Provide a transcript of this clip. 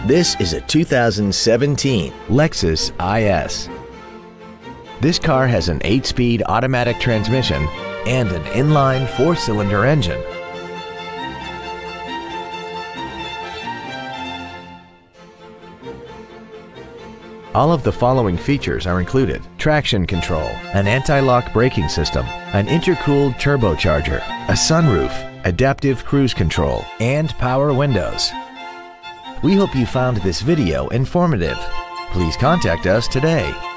This is a 2017 Lexus IS. This car has an 8-speed automatic transmission and an inline 4-cylinder engine. All of the following features are included: traction control, an anti-lock braking system, an intercooled turbocharger, a sunroof, adaptive cruise control, and power windows. We hope you found this video informative. Please contact us today.